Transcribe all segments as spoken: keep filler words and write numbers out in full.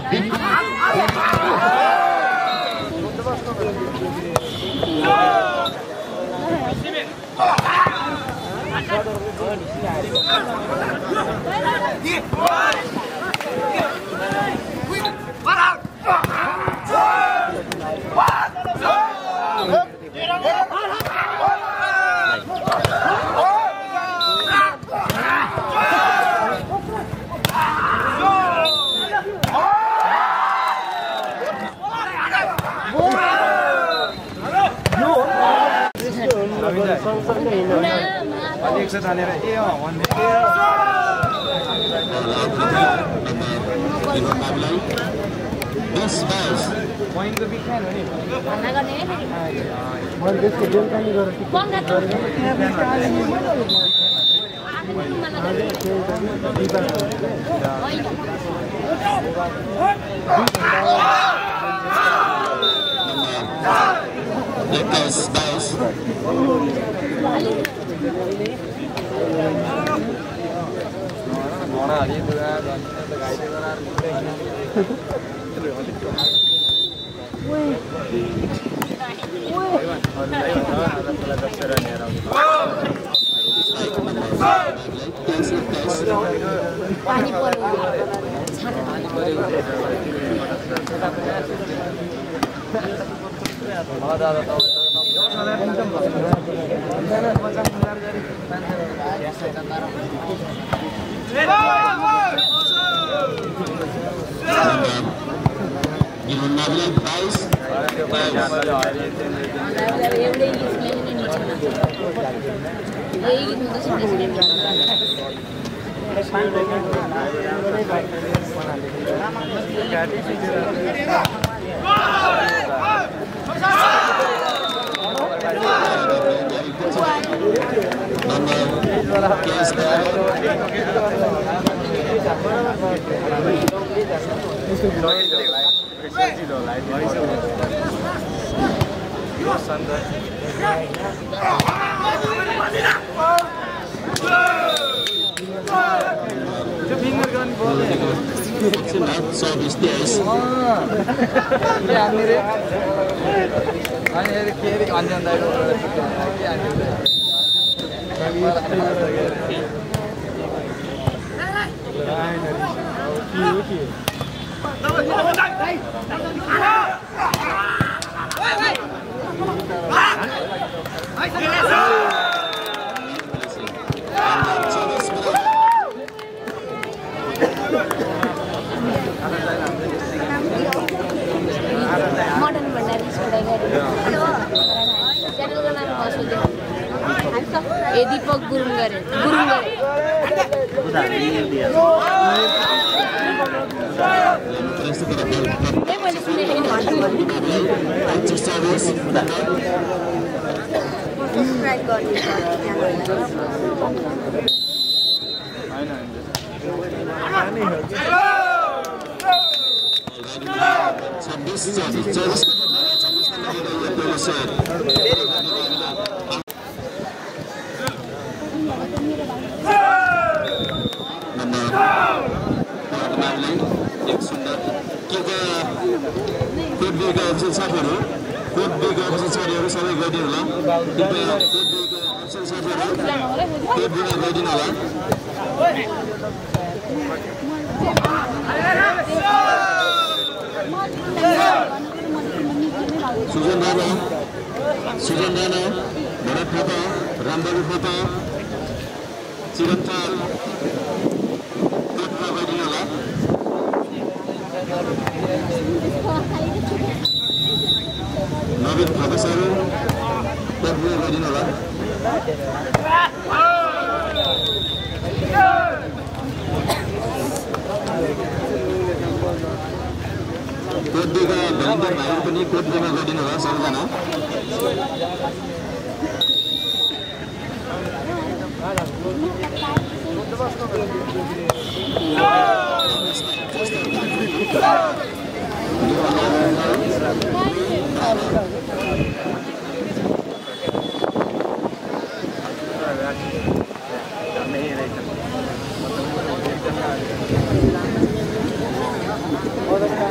All the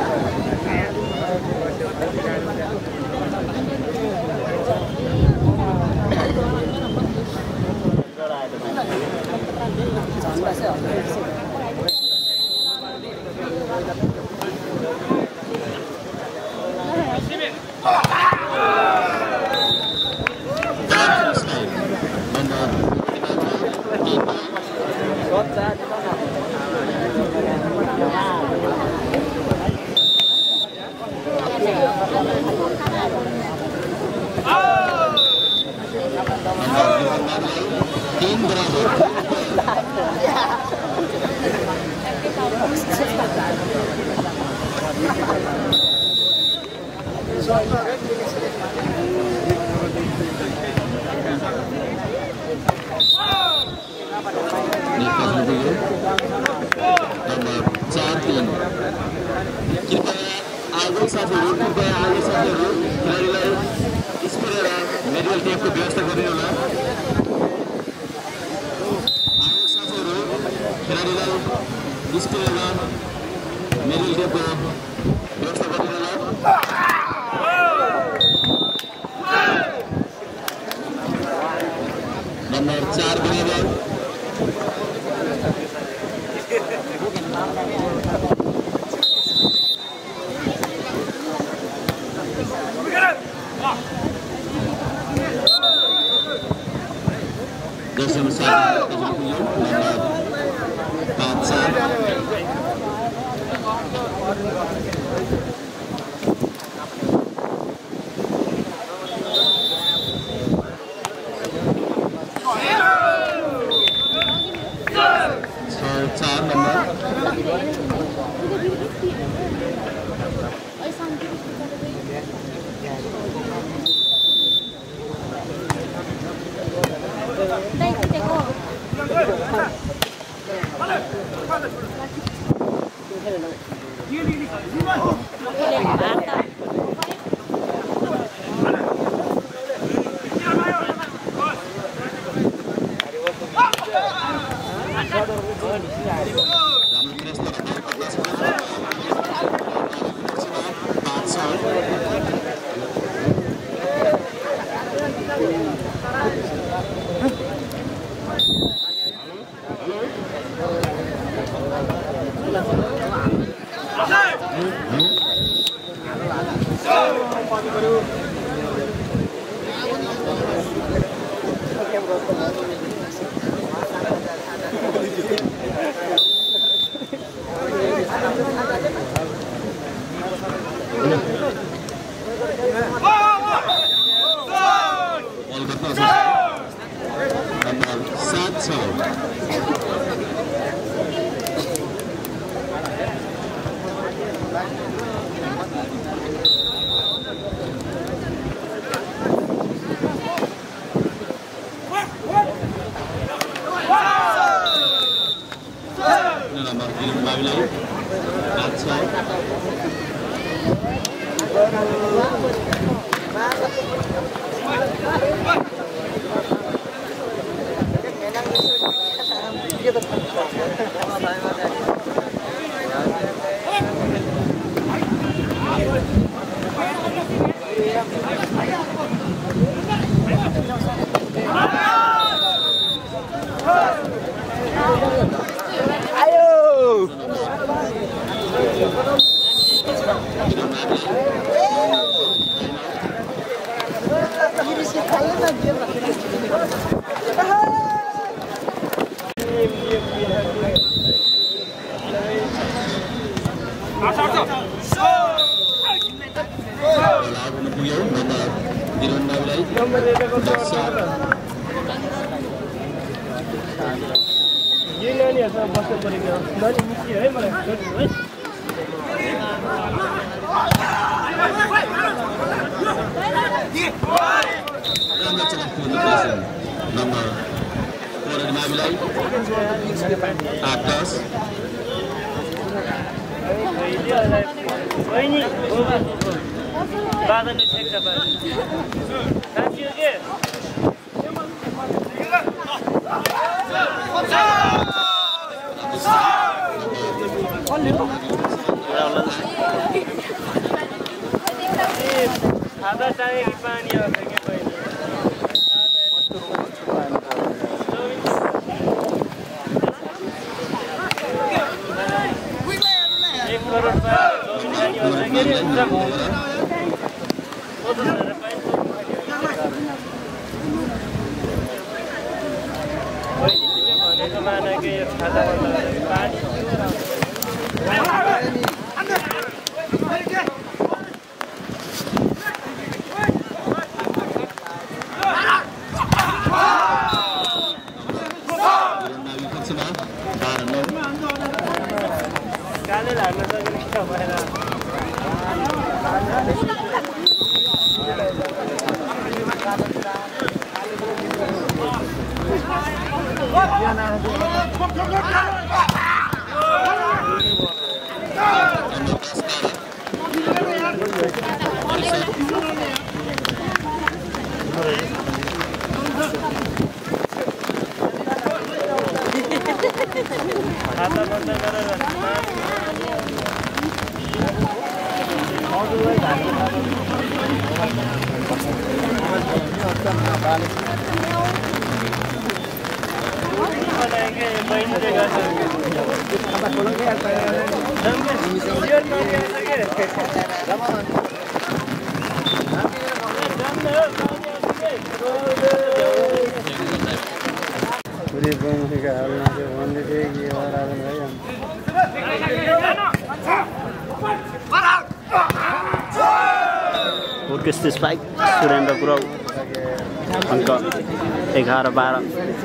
Orchestra Spike, Surendra Gurau, Anka, Eghara Bara,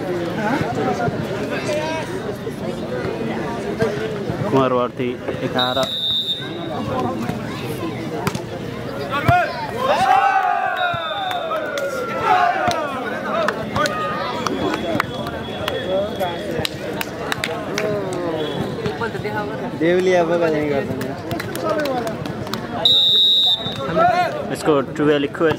Kumarvarti, Eghara. Devalia अब नहीं करते हैं। Let's go twelve equal.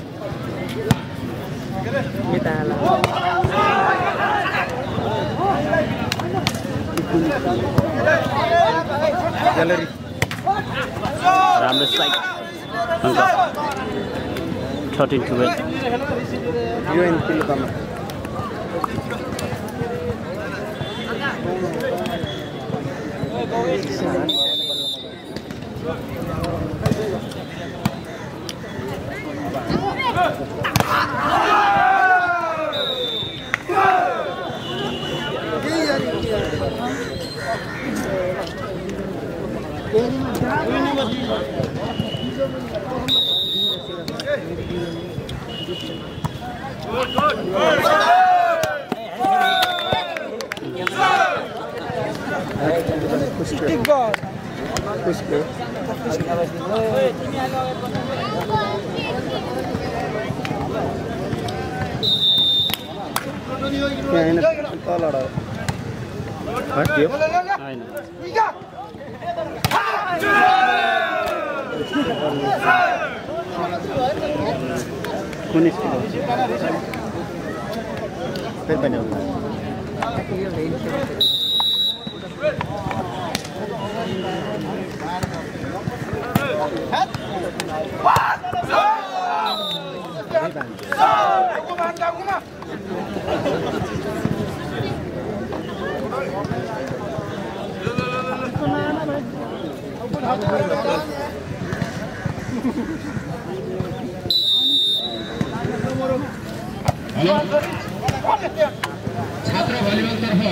Gallery. Ramdas Spike. Anka. Thirteen twelve. You in Pilkam. Kunis kilo. फिर बने होगा. छात्र volleyball तर्फ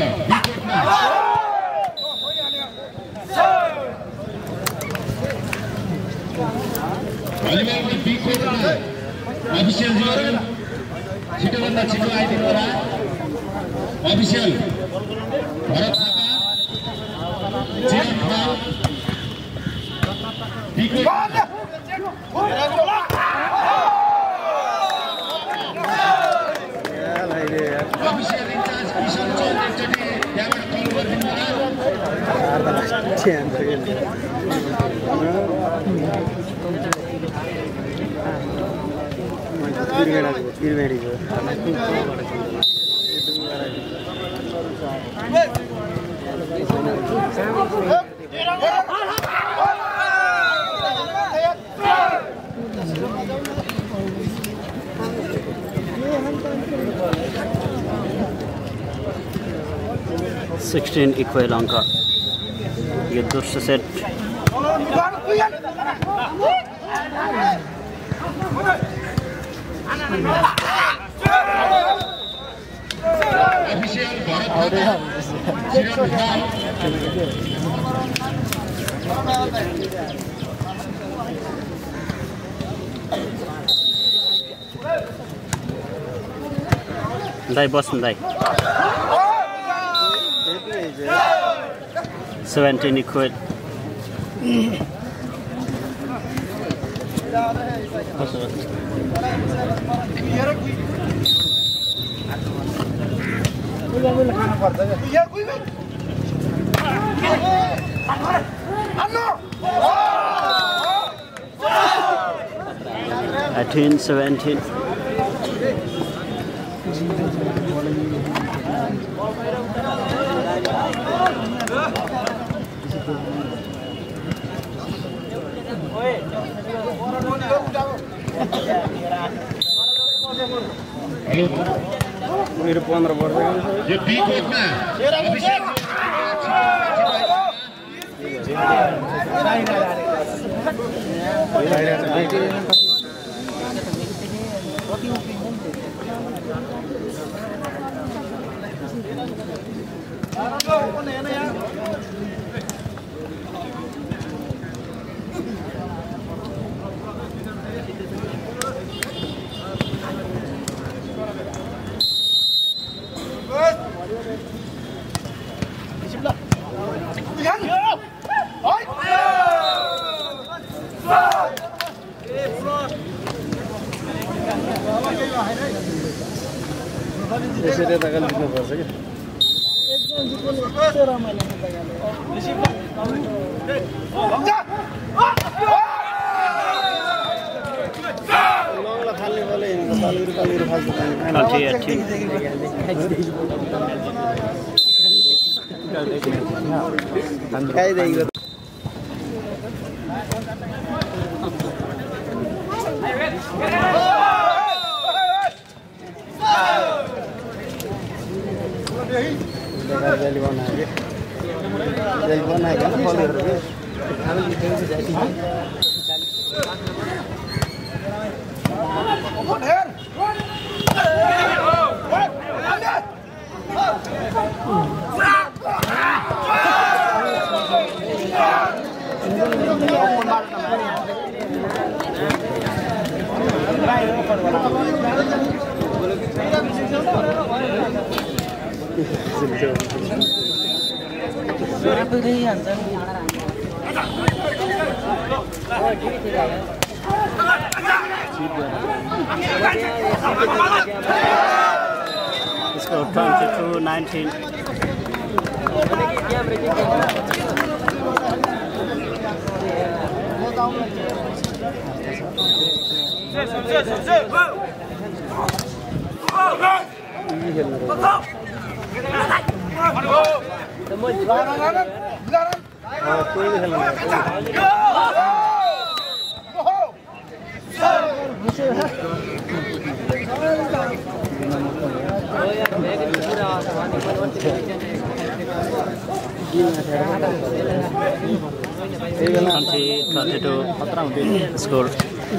भलिबलको बी कोर्टमा अफिसियल जोर छिटो भन्दा छिटो आइदिनु होला अफिसियल भरत थापा जिम फाल B court official incharge Kishan Chaudhary त्यहाँबाट कल गरिदिनु sixteen equal अंक ये दूसरा सेट दाइ बस्नु दाइ seventeen equal eighteen seventeen मेरो पन्ध्र वर्ष यो बी कोटमा अभिषेक यसरी त गाली दिनुपर्छ के लङला फाल्ने बोले पालुर पालुर फाल्छ अठी अठी खाइदिएको जेल बनाए जेल बनाए क्या फॉलोअर पे Score twenty-two nineteen. twenty twenty-two score.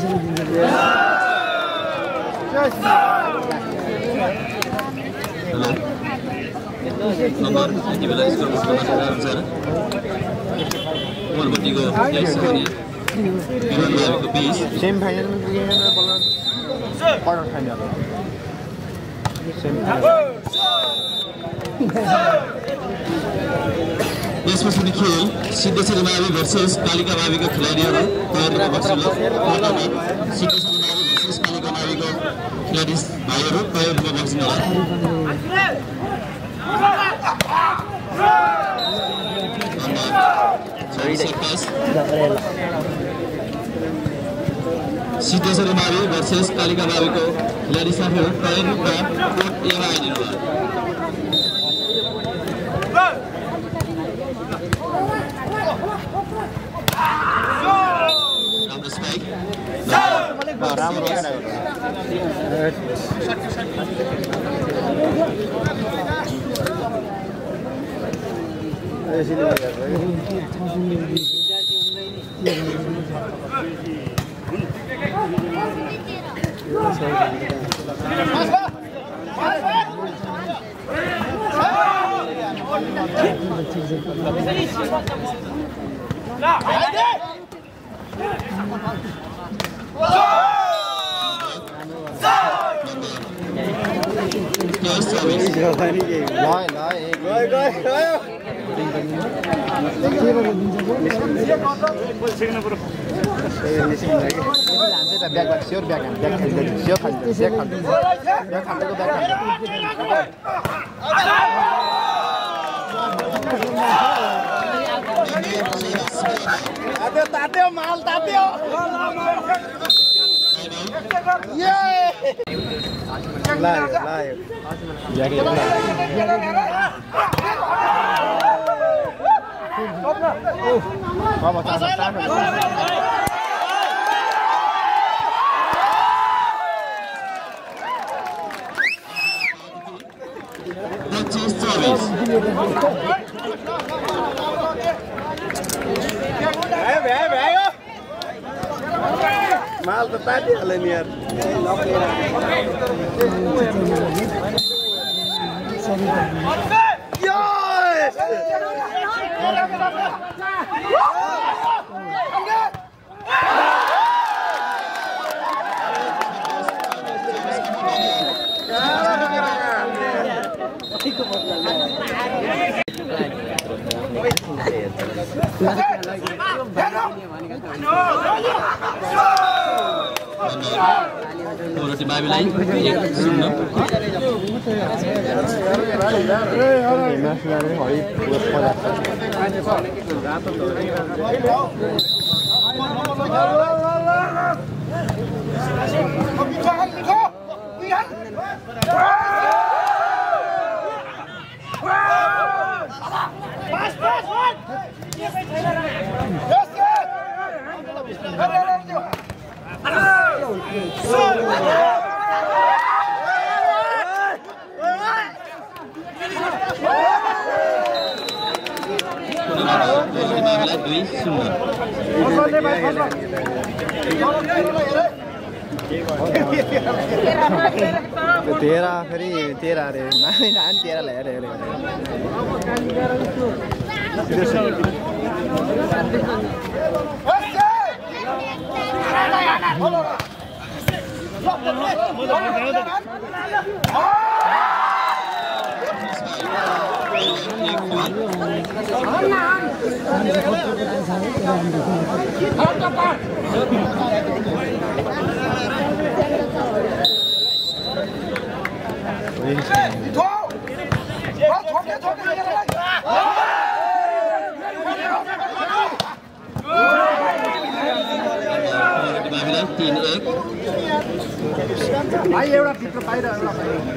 Semi final में पुगेन बल्ल क्वार्टर फाइनल सेम यसपछि खेल सिद्धेश्वरी मावि भर्सेस कालिका माविका खेलाडीहरू तयारीमा बसेर सिद्धेश्वरी मावि भर्सेस कालिका माविका खेलाडी भाइहरू तयारीमा बस्नु होला सिद्धेश्वरी मावि भर्सेस कालिका माविको खेलाडी साथीहरू तयारीमा कोर्ट एमा आइदिनु होला राम्रो यसरी Tateo, tateo, mal, tateo. Yeay. Live, live. Vamos, tahan, tahan. पच्चीस चौबीस Mal त तातिहाल्यो नि यार Roty Babilai एक शून्य दुई शून्य तेरा फेरि तेरा अरे माने नान तेरा ल्याएर हेरे तीन एक भाइ एउटा भित्र बाहिर एउटा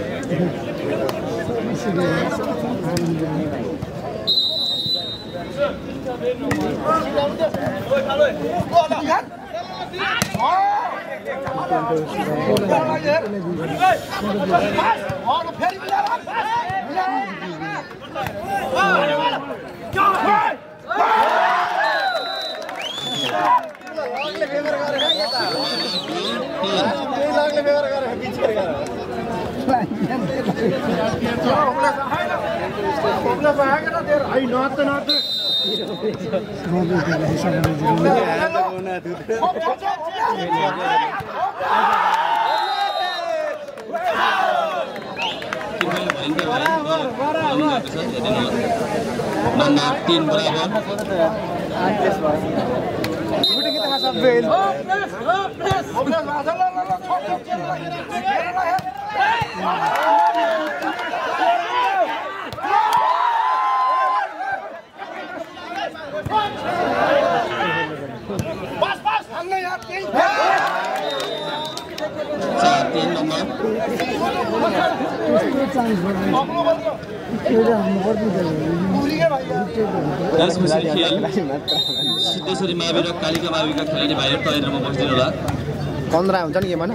Mana tin berapa? Saat ini nomor दस मिनट खेल सिद्धेश्वरी मावि र कालिका माविका खेलाडी भाइहरु तयारीमा बस्दिनु होला पन्ध्र हुन्छ नि गेममा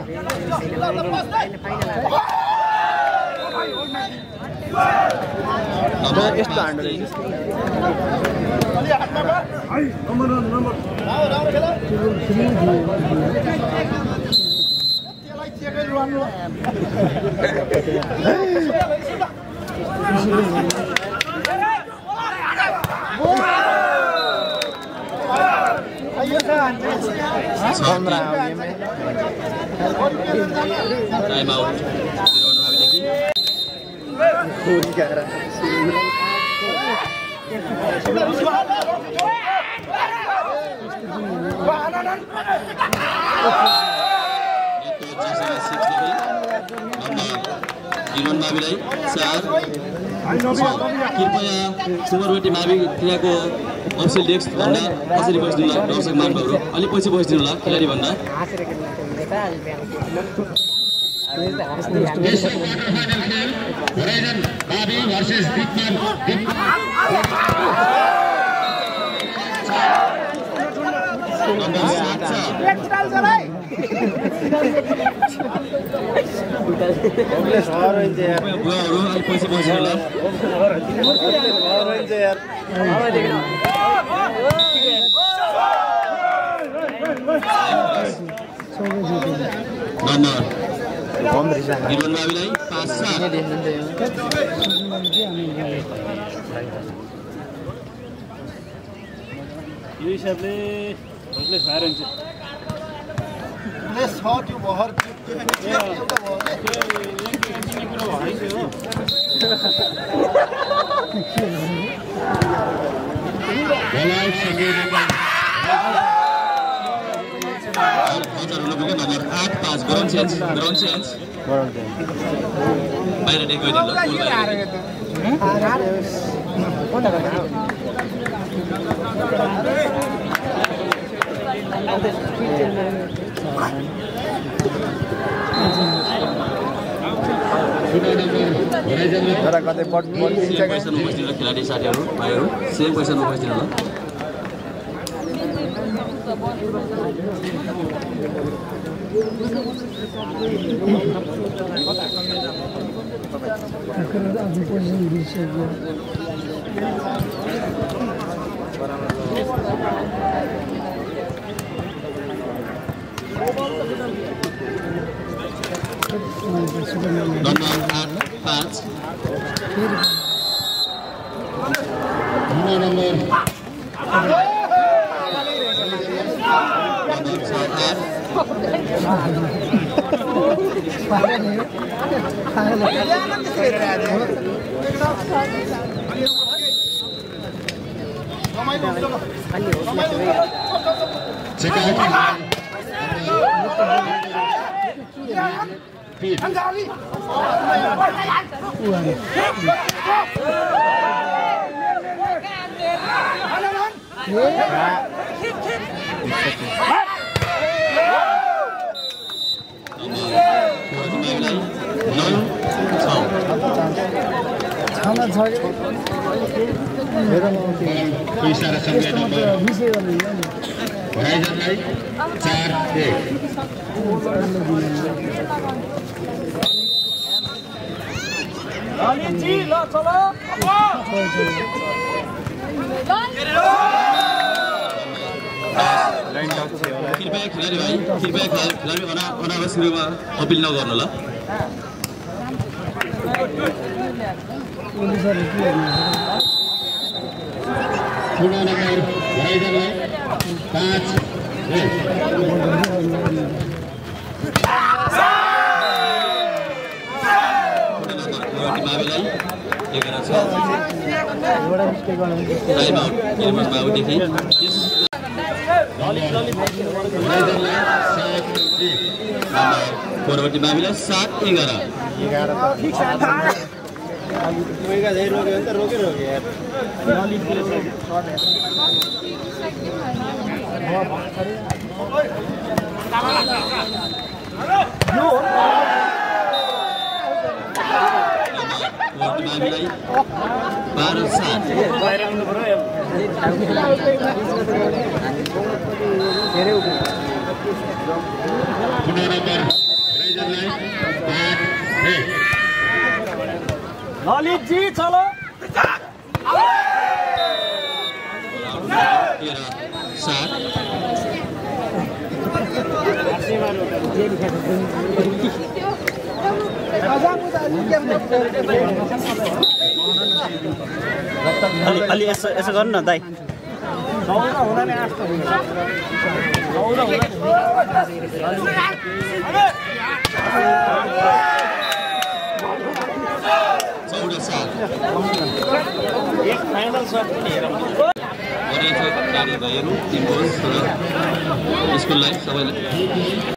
न यस्तो हाँड्नु Time out. Diron Mavilai, sir. Kirpaya Sumarwati Mavi तिनीको अफिसियल डेस्क भन्दा कसरी बस्दिनु होला दर्शक मानवहरू अलि पछि बस्दिनु होला खेलाडी भन्दा Horizon Babi versus Dickman. बुवाहरू अलि पछि बस्दिनु होला नम्बर Diron Mavilai पाँच सात यो हिसाबले प्लेस भएर हुन्छ प्लेस छ त्यो बहर एउटा नम्बर आठ पाँच ग्राउन्ड चेन्ज ग्राउन्ड चेन्ज बाहिर डेक गरिदिनु तर कतै पट सेम पैसा नबस्दिनु खेलाडी साथीहरू भाइहरू सेम पैसा नबस्दिनु होला नम्बर आठ पाँच Number नम्बर छ आठ check out. Pete. पैसा र संख्या नम्बर होराइजनलाई चार एक कृपया खेलाडी भाइ कृपया खेलाडी अनावश्यक रूपमा अपिल नगर्नु ल ठुलो नम्बर होराइजनलाई पाँच एक माविलाई एघार छ टाइम आउट किरमस बाबुदेखि परवर्ती माविलाई सात एघार एघार रोके रोके यार बाह्र सात ललित जी चलो तेह्र सात अलि यसो यसो गर्नु न दाइ चौध सात एक फाइनल सट पनि हेरौँ कार्यहरू टिम स्कुललाई सबैलाई